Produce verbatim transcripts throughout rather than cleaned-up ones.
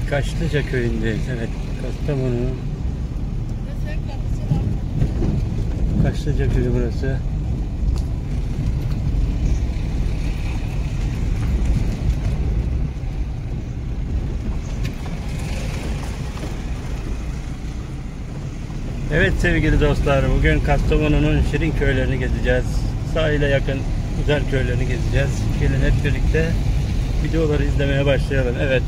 Kaşlıca köyündeyiz. Evet, Kastamonu. Kaşlıca köyü burası. Evet sevgili dostlar, bugün Kastamonu'nun şirin köylerini gezeceğiz. Sahile yakın güzel köylerini gezeceğiz. Gelin hep birlikte videoları izlemeye başlayalım. Evet.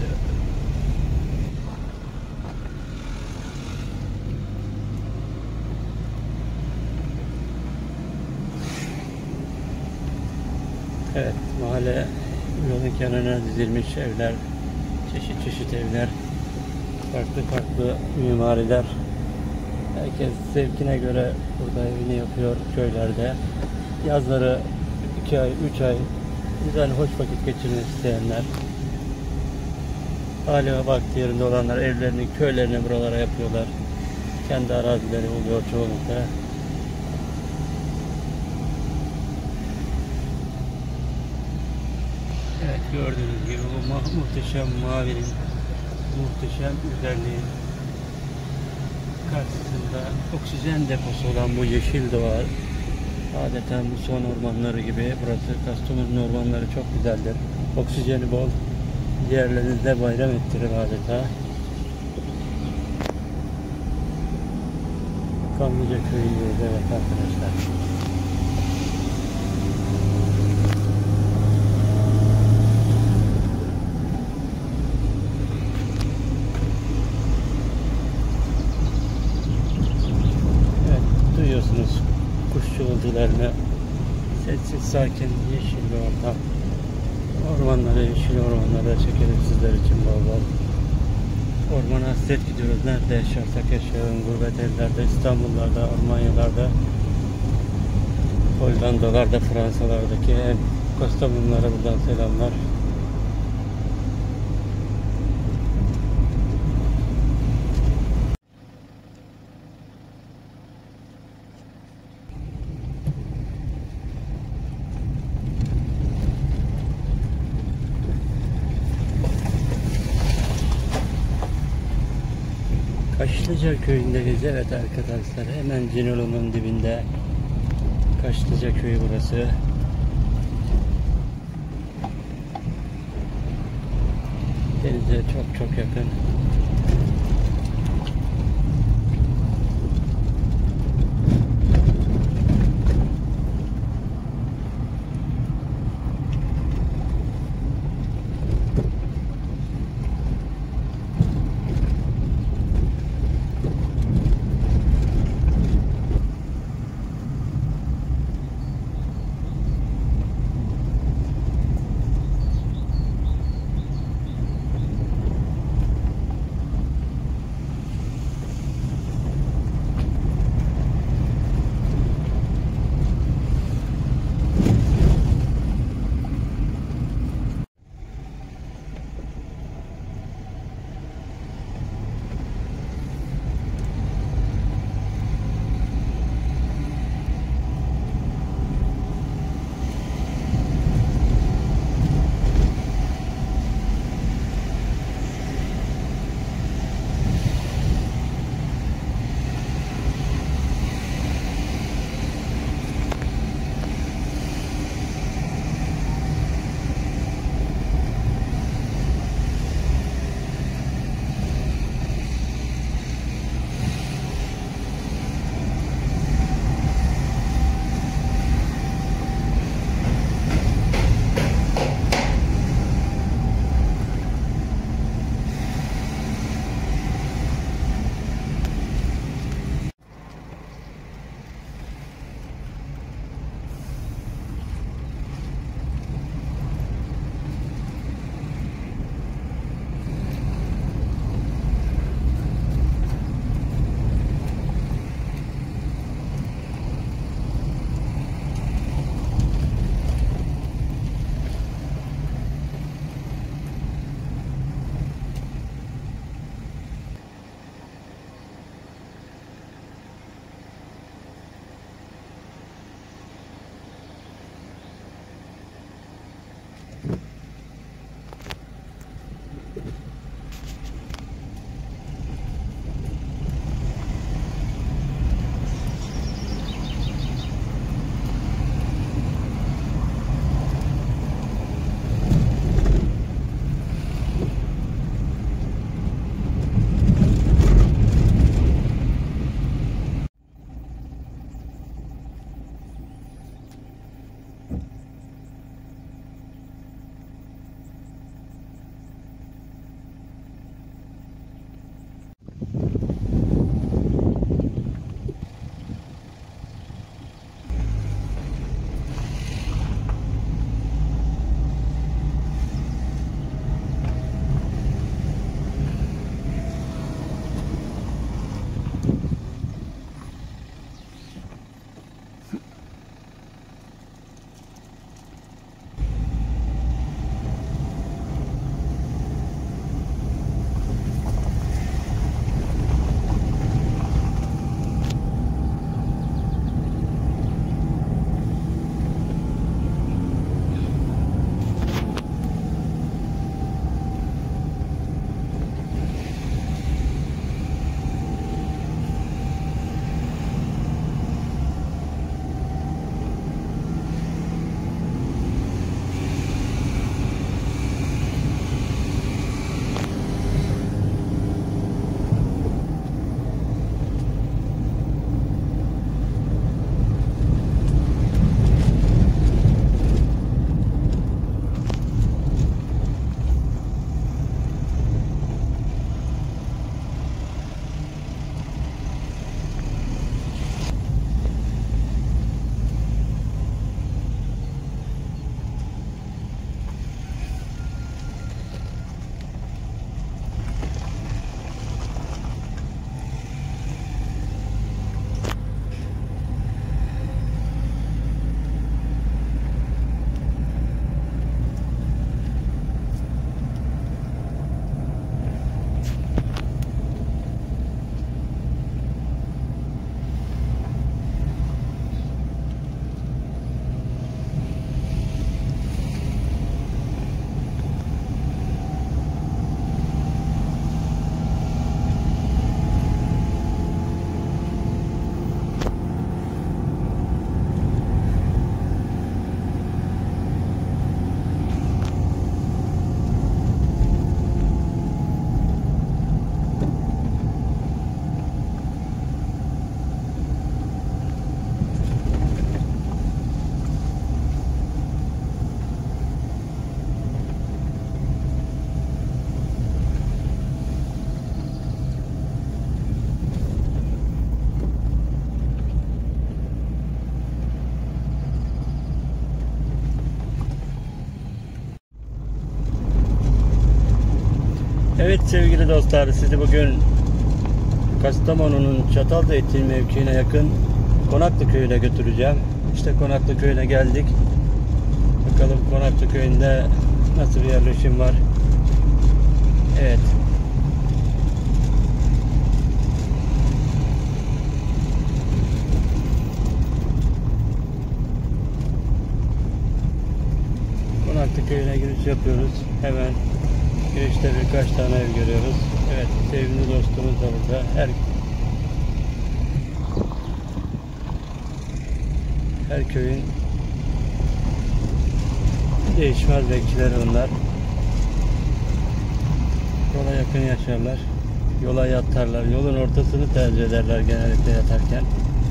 Evet, mahalle yolun kenarına dizilmiş evler, çeşit çeşit evler, farklı farklı mimariler. Herkes zevkine göre burada evini yapıyor köylerde. Yazları iki ay, üç ay güzel, hoş vakit geçirmek isteyenler, hali ve vakti yerinde olanlar evlerini, köylerini buralara yapıyorlar. Kendi arazileri oluyor çoğunlukla. Evet, gördüğünüz gibi bu muhteşem mavinin, muhteşem güzelliğin karşısında oksijen deposu olan bu yeşil doğa, adeta muson ormanları gibi. Burası, Kastamonu ormanları çok güzeldir. Oksijeni bol, yerlerinizde bayram ettirir adeta. Kanlıca köyündeyiz, evet arkadaşlar. Duyuyorsunuz kuş cıvıltılarını, sessiz sakin yeşil bir ortam. Ormanları, yeşil ormanları çekelim sizler için bol bol. Ormana hasret gidiyoruz. Nerede yaşarsak yaşayalım, gurbet ellerde, İstanbullarda, Almanyalarda, Hollandalarda, Fransalardaki hem Kastamonulara buradan selamlar. Kaşlıca köyündeyiz, evet arkadaşlar. Hemen Cinolum'un dibinde Kaşlıca köyü burası. Denize çok çok yakın. sevgili dostlar, sizi bugün Kastamonu'nun Çatalzeytin mevkiine yakın Konaklı Köyü'ne götüreceğim. İşte Konaklı Köyü'ne geldik. Bakalım Konaklı Köyü'nde nasıl bir yerleşim var. Evet. Konaklı Köyü'ne giriş yapıyoruz. Hemen girişte birkaç tane ev görüyoruz. Evet, sevgili dostumuz da burada. Her her köyün değişmez bekçileri onlar. Yola yakın yaşarlar. Yola yatarlar. Yolun ortasını tercih ederler genellikle yatarken.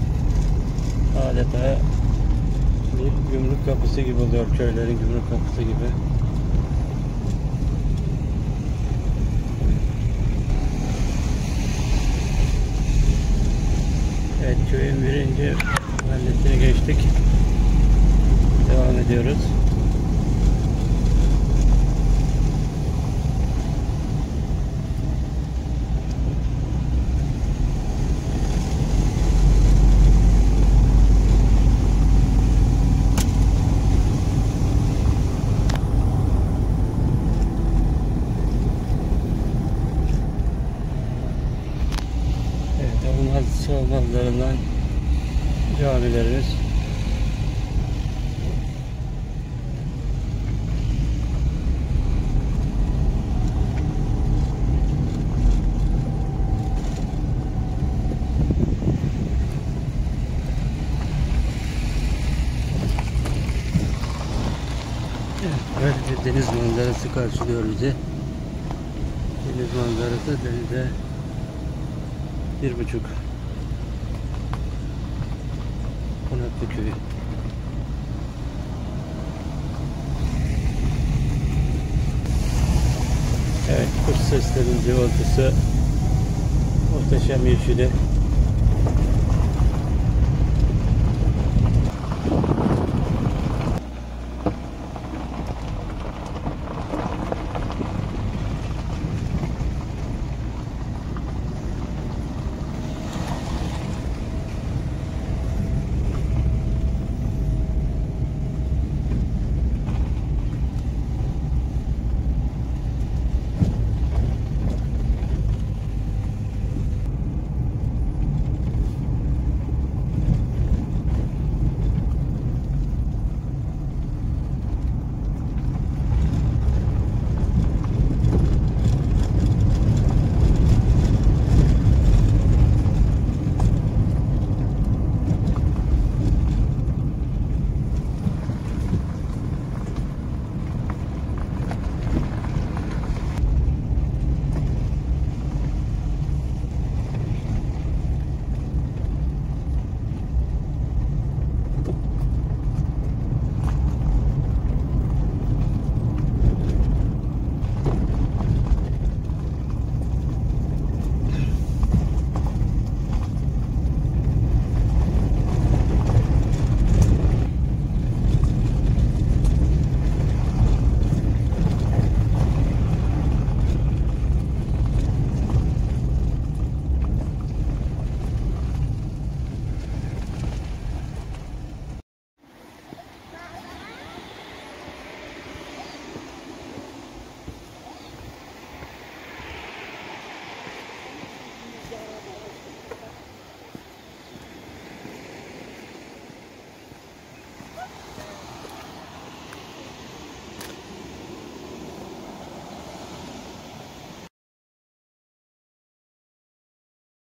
Adeta bir gümrük kapısı gibi oluyor, köylerin gümrük kapısı gibi. Evet, köyün birinci mahallesini geçtik. Devam ediyoruz. Olmazsa olmazlarından camilerimiz. Evet, böyle bir deniz manzarası karşılıyor bizi. Deniz manzarası, denize bir buçuk. Konaklı Köyü. Evet, kuş seslerinin cıvıltısı, muhteşem yeşili.